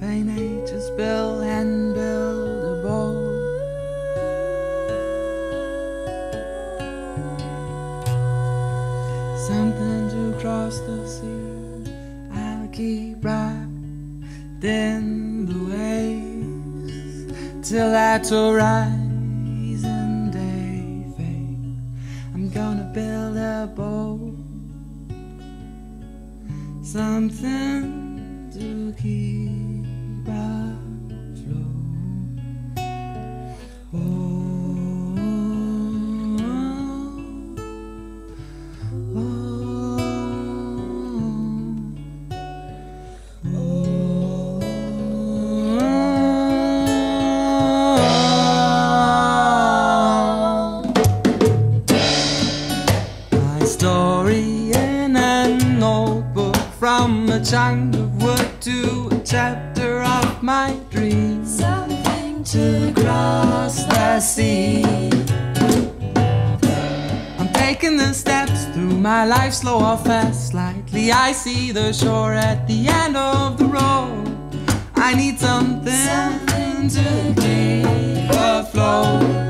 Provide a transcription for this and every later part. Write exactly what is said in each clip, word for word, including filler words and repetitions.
play nature's bill and build a boat. Something to cross the sea. I'll keep riding the waves till that horizon day fades. I'm gonna build a boat, something to keep afloat. Oh, oh, oh, oh. My story in an old book, from a chunk of wood to a chapter of my dream. Something to cross the sea. I'm taking the steps through my life, slow or fast. Slightly I see the shore at the end of the road. I need something, Something to keep afloat.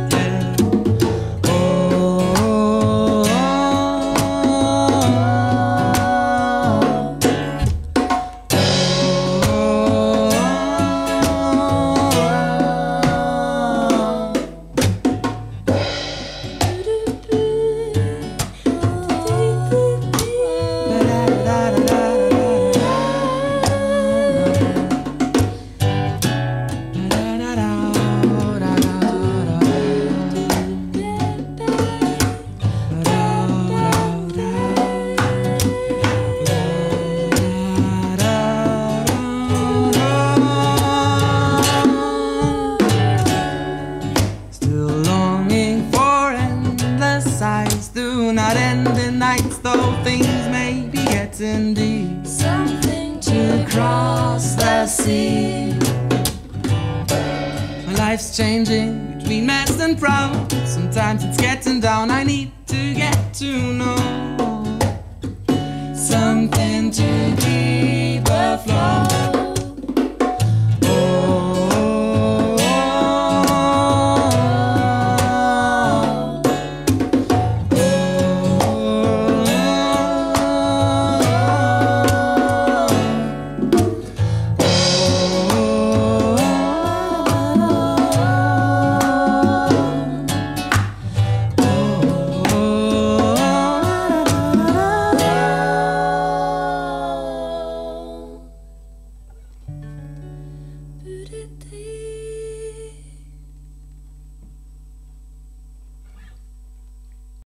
Do not end in nights, though things may be getting deep. Something to cross the sea. My life's changing between mess and proud. Sometimes it's getting down. I need to get to know something to